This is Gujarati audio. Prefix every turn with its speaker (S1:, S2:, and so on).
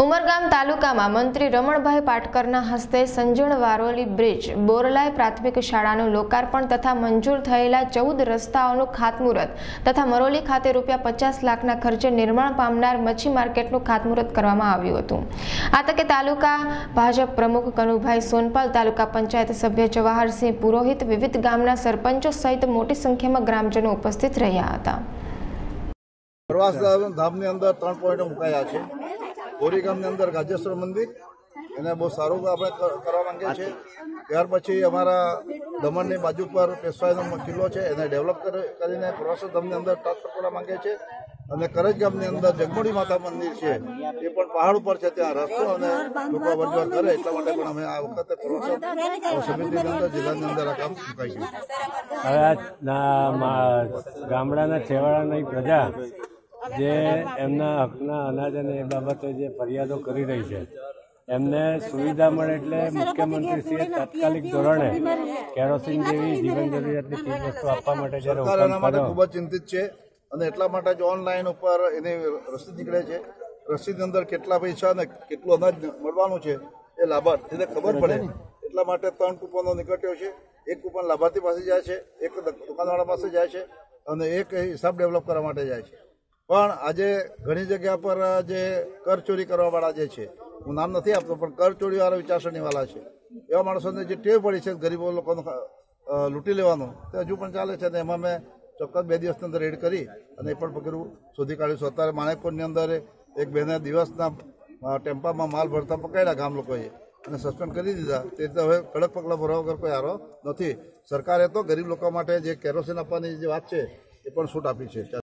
S1: ઉમરગામ તાલુકામાં મંત્રી રમણભાઈ પાટકરના હસ્તે સંજણ વારોલી બ્રિજ, બોરલાઈ પ્રાથમિક શાળાનું લોકાર્પણ તથા મંજૂર થયેલા 14 રસ્તાઓનું ખાતમુહૂર્ત તથા મરોલી ખાતે ₹50 લાખના ખર્ચે નિર્માણ પામનાર મચ્છી માર્કેટનું ખાતમુહૂર્ત કરવામાં આવ્યું હતું। આ તકે તાલુકા ભાજપ પ્રમુખ કનુભાઈ સોનપાલ, તાલુકા પંચાયત સભ્ય જવાહરસિંહ પુરોહિત, વિવિધ ગામના સરપંચો સહિત મોટી સંખ્યામાં ગ્રામજનો ઉપસ્થિત રહ્યા હતા।
S2: પ્રવાસ ધામની અંદર 3 પોઈન્ટો મુકાયા છે। બોરી ગામની અંદર ગાજેશ્વર મંદિર એને બહુ સારું આપણે કરવા માંગીએ છીએ। ત્યાર પછી અમારા દમણની બાજુ પર પેશવાઈનો કિલ્લો છે એને ડેવલપ કરીને પ્રવાસન ધામની અંદર ટ્રાન્સફર કરવા માંગીએ છીએ। અને કરજ ગામની અંદર જગમોડી માતા મંદિર છે એ પણ પહાડ ઉપર છે, ત્યાં રસ્તો અને લોકો અવરજવર કરે એટલા માટે પણ અમે આ વખતે પ્રવાસન સમિતિની અંદર જિલ્લાની અંદર આ કામ મુકાઈ
S3: ગયું। ગામડાના છેવાડાની પ્રજા જે એમના હકના અનાજ અને એ બાબતે જે ફરિયાદો કરી રહી છે એમને સુવિધા મળે એટલે મુખ્યમંત્રીશ્રીએ તાત્કાલિક ધોરણે કેરોસીન જેવી જીવન જરૂરિયાતની ચીજવસ્તુ આપવા માટે
S2: સરકાર એના માટે ખૂબ જ ચિંતિત છે અને એટલા માટે જ ઓનલાઈન ઉપર એની રસીદ નીકળે છે। રસીદની અંદર કેટલા પૈસા અને કેટલું અનાજ મળવાનું છે એ લાભાર્થીને ખબર પડે એટલા માટે 3 કૂપનો નીકળ્યો છે। એક કૂપન લાભાર્થી પાસે જાય છે, એક દુકાનવાળા પાસે જાય છે અને એક હિસાબ ડેવલપ કરવા માટે જાય છે। પણ આજે ઘણી જગ્યા પર જે કર ચોરી કરવાવાળા જે છે, હું નામ નથી આપતો, પણ કર ચોરીવાળા વિચારસરણીવાળા છે, એવા માણસોને જે ટેવ પડી છે ગરીબો લોકોનો લૂંટી લેવાનો, તે હજુ પણ ચાલે છે અને એમાં મેં ચોક્કસ 2 દિવસની અંદર રેડ કરી અને એ પણ પકડવું શોધી કાઢ્યું। અત્યારે માણેકપુરની અંદર એક બેને દિવસના ટેમ્પામાં માલ ભરતા પકડ્યા ગામ લોકોએ અને સસ્પેન્ડ કરી દીધા। તે હવે કડક પગલાં ભરવા વગર કોઈ આરો નથી। સરકારે તો ગરીબ લોકો માટે જે કેરોસીન આપવાની જે વાત છે એ પણ છૂટ આપી છે।